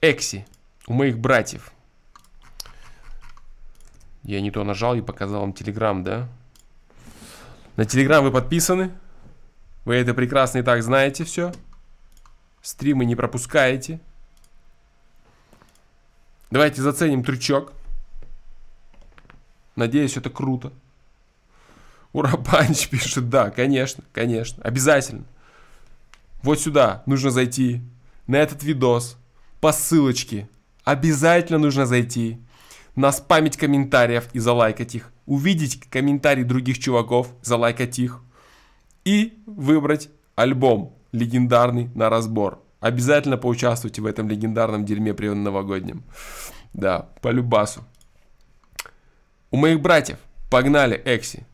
Экси. У моих братьев. Я не то нажал и показал вам Телеграм, да? На Телеграм вы подписаны? Вы это прекрасно и так знаете все. Стримы не пропускаете. Давайте заценим трючок. Надеюсь, это круто. Ура, Панч пишет, да, конечно, конечно, обязательно. Вот сюда нужно зайти, на этот видос, по ссылочке. Обязательно нужно зайти, наспамить комментариев и залайкать их. Увидеть комментарии других чуваков, залайкать их. И выбрать альбом легендарный на разбор. Обязательно поучаствуйте в этом легендарном дерьме новогоднем. Да, по любасу. У моих братьев. Погнали, Экси.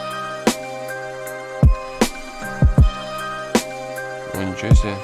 О, ничего себе.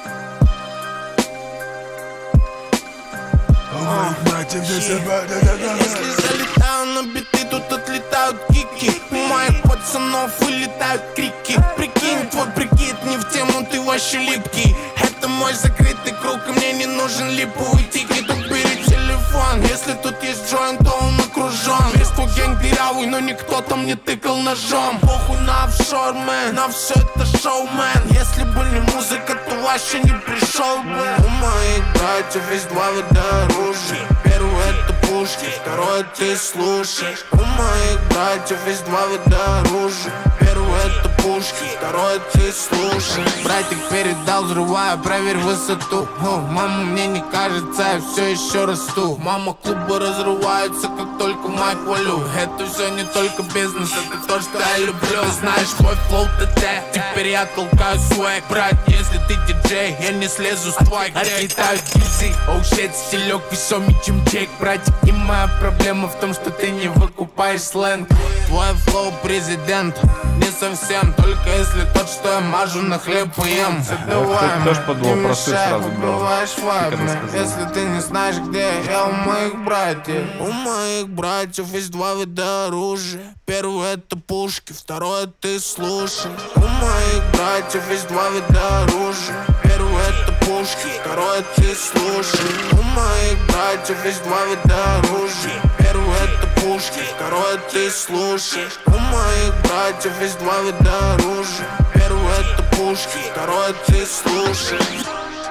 Если залетаю на биты, тут отлетают кики. У моих пацанов вылетают крики. Прикинь, твой прикид не в тему, ты вообще липкий. Это мой закрытый круг, и мне не нужен липовый тикет. Тут бери телефон, если тут есть джойнт, то он окружен. Весь твой гэнг дырявый, но никто там не тыкал ножом. Похуй на офшор, мэн, на все это шоу, мэн. Если бы не музыка, то вообще не пришел бы. У моих братьев есть два вида оружия. Первый это пушки, второй ты слушаешь. У моих братьев есть два вида оружия. Первый это пушки, второй ты слушаешь. Братик передал, взрывая, проверь высоту. Мама, мне не кажется, я все еще расту. Мама, клубы разрываются, как только майк валю. Это все не только бизнес, это то, что я люблю. Знаешь, мой флоу ТТ, теперь я толкаю свэг. Брат, если ты диджей, я не слезу с твоих. Отлетаю гильзы, оу щит, стилек весомый, чем чек. Братик, и моя проблема в том, что ты не выкупаешь сленг. Твой флоу президент, не совсем, только если тот, что я мажу на хлеб и ем. Задавай, не мешай, выбиваешь вайбами. Если ты не знаешь, где я у моих братьев. У моих братьев есть два вида оружия. Первый это пушки, второй ты слушай. У моих братьев есть два вида оружия. Первый это пушки, второй ты слушай. У моих братьев есть два вида оружия. Первый это пушки, второй ты слушаешь. У моих братьев есть два вида оружия. Первый это пушки, второй ты слушаешь.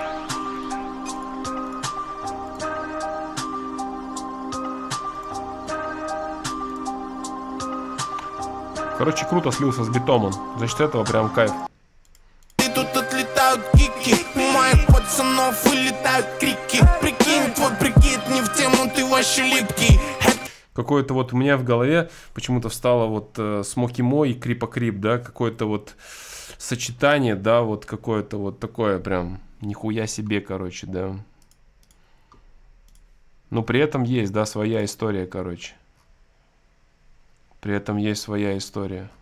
Короче, круто слился с битомом. За счет этого прям кайф. И тут отлетают кики. У моих пацанов вылетают крики. Прикинь, твой прикид не в тему, ты вообще липкий. Какое-то вот у меня в голове почему-то встало вот Смоки Мо и Крипа Крип, да, какое-то вот сочетание, да, вот какое-то вот такое прям нихуя себе, короче, да. Но при этом есть, да, своя история, короче. При этом есть своя история.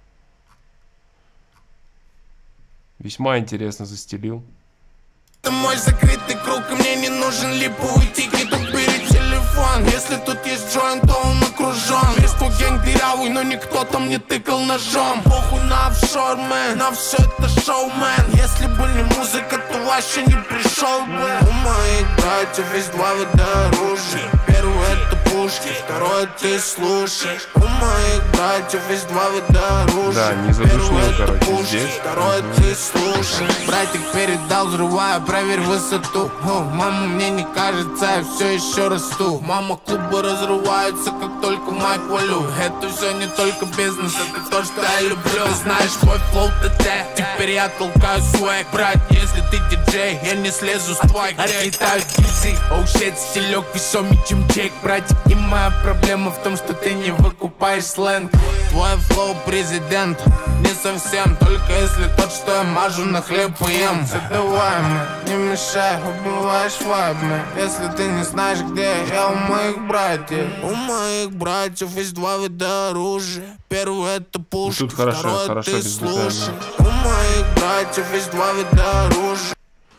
Весьма интересно застелил. Это мой закрытый круг, и мне не нужен липовый тикет. Тут бери телефон, если тут есть джойнт, то он окружен. Весь твой гэнг дырявый, но никто там не тыкал ножом. Похуй на офшор, мэн, на все это шоу, мэн. Если бы не музыка, то вообще не пришел бы. У моих братьев есть два вида оружия. Первый это пушки, второй ты слушаешь. У моих братьев есть два вида оружия. Да, не задушнил, короче, пушки, здесь. второй ты слушаешь. Братик передал, взрывая, проверь высоту. Мама, мне не кажется, я все еще расту. Мама, клубы разрываются, как только майк валю. Это все не только бизнес, это то, что я люблю. Знаешь, мой флоу ТТ, теперь я толкаю свэг. Брат, если ты диджей, я не слезу с твоих. Отлетают гильзы, оу щит, стилек весомый, чем чек. Братик, и моя проблема в том, что ты не выкупаешь сленг. Твой флоу президент, не совсем, только если тот, что я мажу на хлеб и ем. Задавай, не мешай, убиваешь вайбами. Если ты не знаешь, где я у моих братьев. У моих братьев есть два вида оружия. Первый это пушки, тут хорошо, второй хорошо, ты без слушай. У моих братьев есть два вида оружия.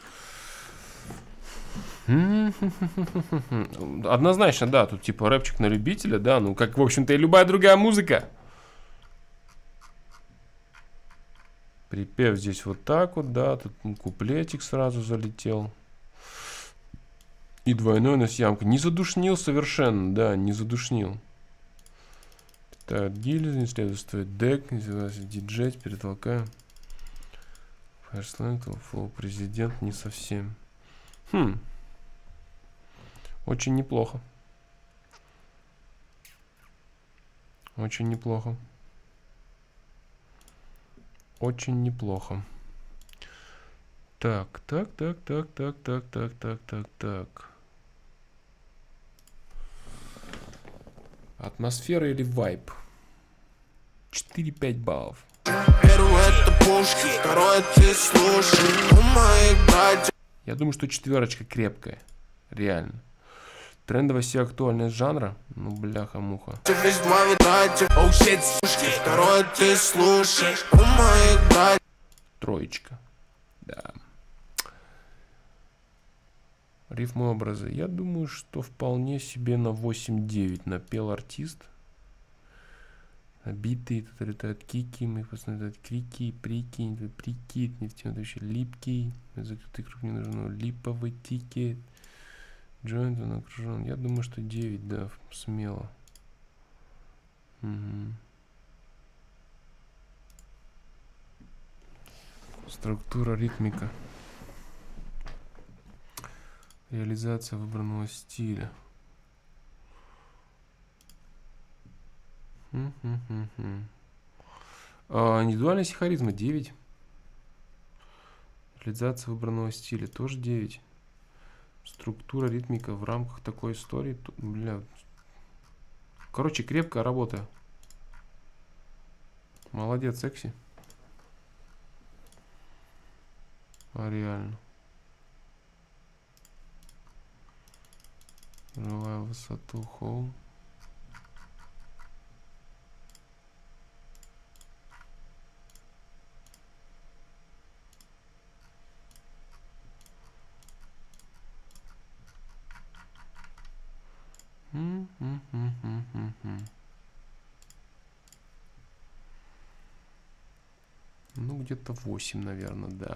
Однозначно, да, тут типа рэпчик на любителя, да, ну как, в общем-то, и любая другая музыка. Припев здесь вот так вот, да, тут куплетик сразу залетел. И двойной на ямка. Не задушнил совершенно, да, не задушнил. Так, гильзы, не следует стоить дек, не следует диджей, перетолкаем. Флэшлайт, флоу, президент, не совсем. Очень неплохо. Очень неплохо. Очень неплохо. Так. Атмосфера или вайб? 4-5 баллов. Первый это пушки, второй ты слушай. У моих братьев. Я думаю, что четверочка крепкая. Реально. Трендовая все актуальность жанра. Ну, бляха-муха. Весь два братьев. Оу, щит, второй ты слушай. У моих братьев. Троечка. Да. Рифмы, образы. Я думаю, что вполне себе на 8-9 напел артист. Биты, тут летают кики, мы посмотрим крики, прикинь, прикид, нефтяной липкий, закрытый круг не нужен, липовый тикет, джойнт, он окружен. Я думаю, что 9, да, смело. Угу. Структура, ритмика. Реализация выбранного стиля. Индивидуальность и харизма 9. Реализация выбранного стиля тоже 9. Структура, ритмика в рамках такой истории. Бля. Короче, крепкая работа. Молодец, секси. Реально. Желаю высоту, хоу. Ну, где-то 8, наверное, да.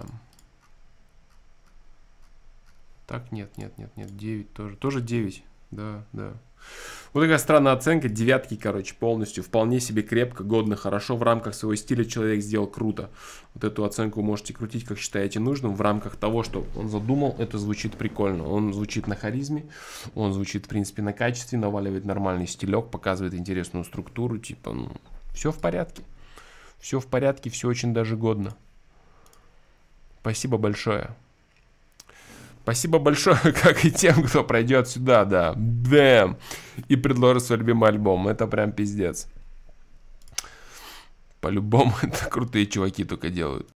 Так, нет, 9 тоже. Тоже 9, да. Вот такая странная оценка, девятки, короче, полностью. Вполне себе крепко, годно, хорошо. В рамках своего стиля человек сделал круто. Вот эту оценку можете крутить, как считаете нужным. В рамках того, что он задумал, это звучит прикольно. Он звучит на харизме, он звучит, в принципе, на качестве, наваливает нормальный стилек, показывает интересную структуру. Типа, ну, все в порядке. Все в порядке, все очень даже годно. Спасибо большое. Спасибо большое, как и тем, кто пройдет сюда, да. Бэм! И предложит свой любимый альбом. Это прям пиздец. По-любому это крутые чуваки только делают.